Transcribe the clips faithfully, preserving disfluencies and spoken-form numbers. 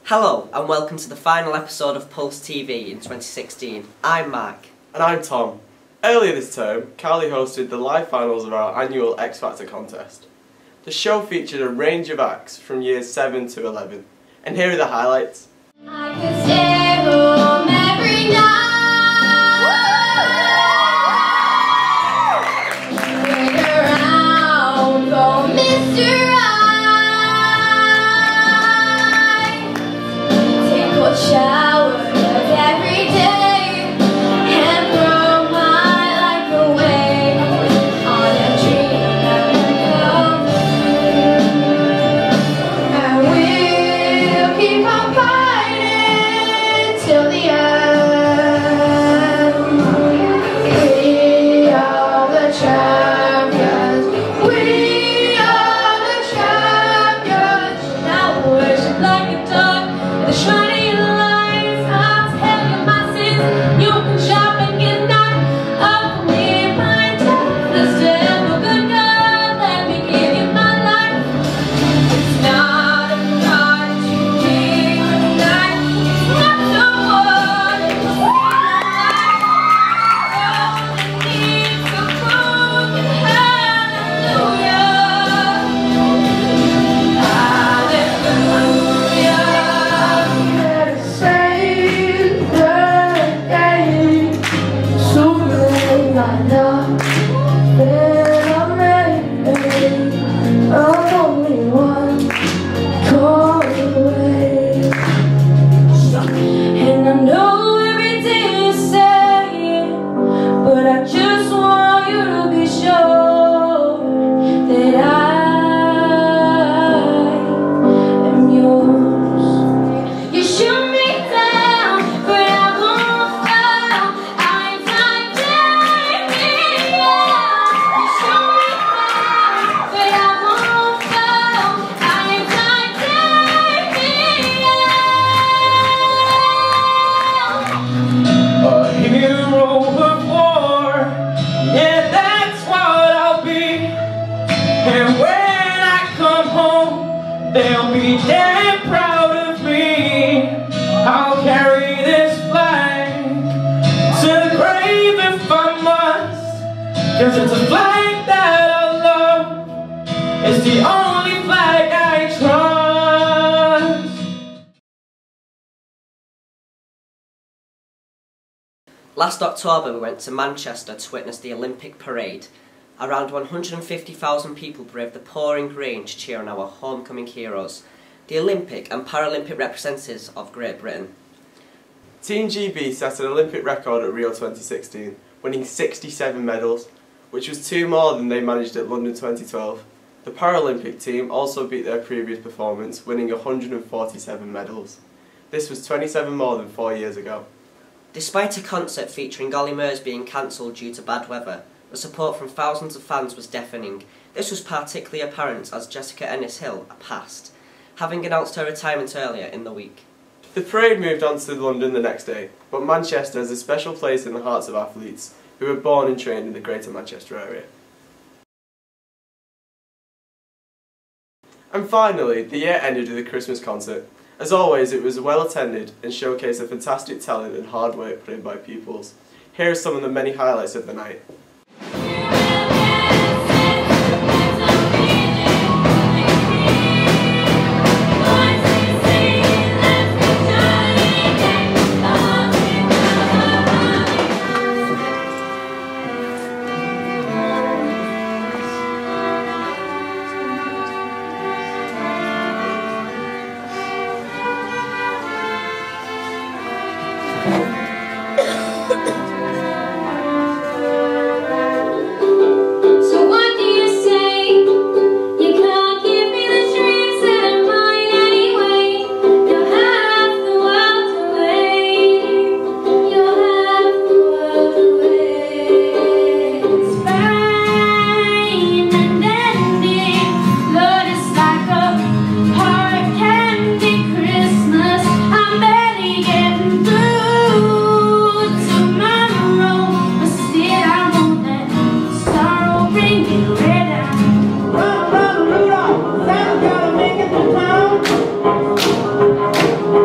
Hello and welcome to the final episode of Pulse T V in twenty sixteen. I'm Mark. And I'm Tom. Earlier this term, Cowley hosted the live finals of our annual X Factor contest. The show featured a range of acts from years seven to eleven. And here are the highlights. I could stay home every night. Wait around for Mister Right. Take cold showers every day and throw my life away on a dream that will come. And we'll keep on fighting till the end. We are the champions. We are the champions. Now worship like a dog at the shining lights. I'll tell you my sins. You can shop and get knocked up for me and my death. The simple good God, let me give you my life. It's not a God to be tonight. It's not the one who's needs a broken hallelujah. Hallelujah. Save the day. So late, I know that I'm made. I'm only one call away. And I know every day you say it, but I just want you to be sure that I am yours. You shoot me down, but I won't fall. I'm titanium. You shoot me down, but I won't fall. I'm titanium. A hero of war, yeah, that's what I'll be. And when I come home, they'll be damn proud of me. I'll carry this flag to the grave if I must, 'cause it's a flag that I love. It's the only flag I trust. Last October we went to Manchester to witness the Olympic parade. Around one hundred fifty thousand people braved the pouring rain to cheer on our homecoming heroes, the Olympic and Paralympic representatives of Great Britain. Team G B set an Olympic record at Rio twenty sixteen, winning sixty-seven medals, which was two more than they managed at London twenty twelve. The Paralympic team also beat their previous performance, winning one hundred forty-seven medals. This was twenty-seven more than four years ago. Despite a concert featuring Golly Murs being cancelled due to bad weather, the support from thousands of fans was deafening. This was particularly apparent as Jessica Ennis-Hill passed, having announced her retirement earlier in the week. The parade moved on to London the next day, but Manchester has a special place in the hearts of athletes who were born and trained in the Greater Manchester area. And finally, the year ended with a Christmas concert. As always, it was well attended and showcased the fantastic talent and hard work put in by pupils. Here are some of the many highlights of the night. So what do you say? You can't give me the dreams that are mine anyway. You'll have the world away. You'll have the world away. It's fine and ending. Lord, it's like a hard candy Christmas. I'm barely getting through tomorrow. But still I won't let sorrow bring me way down. Run, run, Rudolph, Santa's gotta make it to town.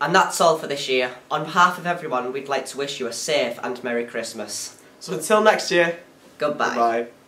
And that's all for this year. On behalf of everyone, we'd like to wish you a safe and Merry Christmas. So until next year, Goodbye. goodbye.